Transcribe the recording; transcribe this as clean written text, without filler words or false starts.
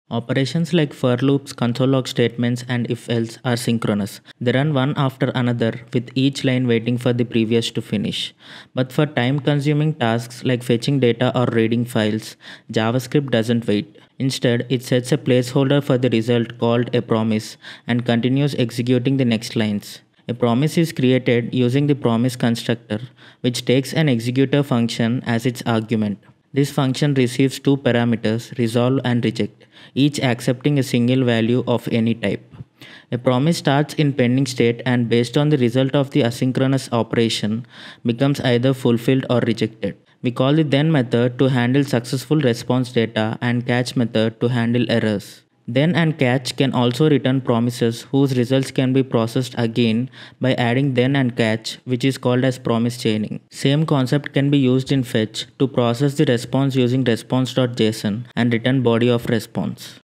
Operations like for loops, console log statements, and if else are synchronous. They run one after another, with each line waiting for the previous to finish. But for time consuming tasks like fetching data or reading files, JavaScript doesn't wait. Instead, it sets a placeholder for the result called a promise and continues executing the next lines. A promise is created using the promise constructor, which takes an executor function as its argument. This function receives two parameters, resolve and reject, each accepting a single value of any type. A promise starts in pending state and based on the result of the asynchronous operation becomes either fulfilled or rejected. We call the then method to handle successful response data and catch method to handle errors. Then and catch can also return promises whose results can be processed again by adding then and catch, which is called as promise chaining. Same concept can be used in fetch to process the response using response.json and return body of response.